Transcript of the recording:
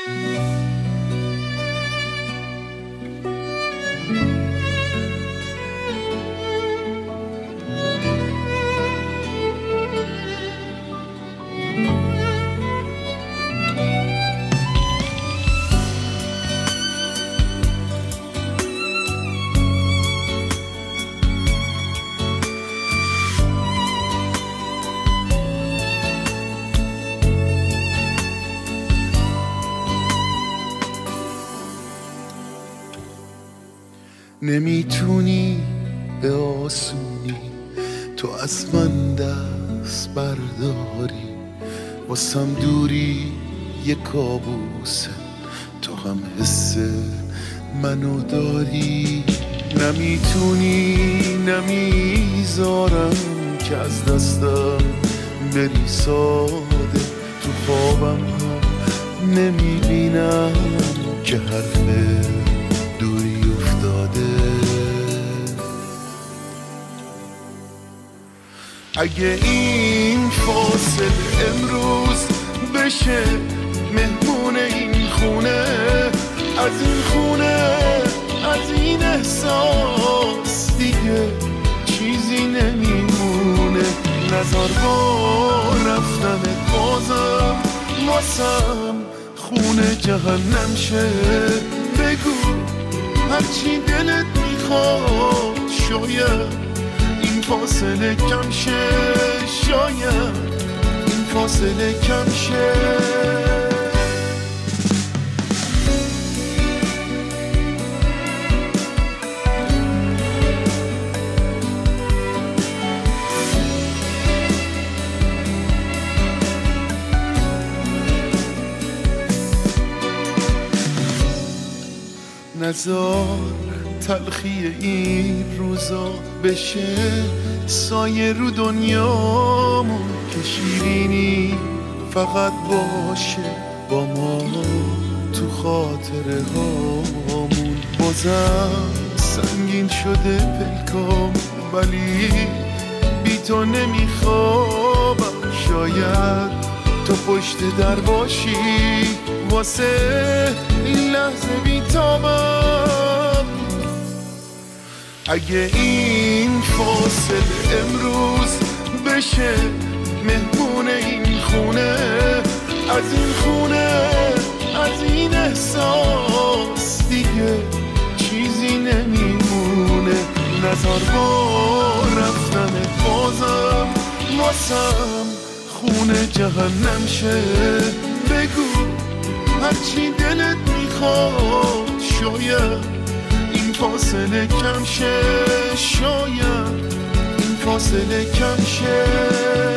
نمیتونی به آسونی تو از من دست برداری، واسم دوری یه کابوسه، تو هم حس منو داری. نمیذارم که از دستم بری ساده، تو خوابم هم نمیبینم که حرف دوری افتاده. اگه این فاصله امروز بشه مهمون این خونه، از این خونه، از این احساس دیگه چیزی نمیمونه. نزار با رفتنت بازم واسم خونه جهنم شه. بگو هرچی دلت میخواد، شاید این فاصله کم شه، شاید این فاصله کم شه. نزار تلخی این روزا بشه سایه رو دنیامون، که شیرینی فقط باشه با ما تو خاطره هامون. بازم سنگین شده پلکام ولی بی تو نمیخوابم، شاید تو پشت در باشی واسه این لحظه بیتابم. اگه این فاصله امروز بشه مهمون این خونه، از این خونه، از این احساس دیگه چیزی نمیمونه. نزار با رفتنت بازم واسم خونه جهنم شه. بگو هرچی دلت میخواد، شاید این فاصله کم شه، شاید این فاصله کم شه.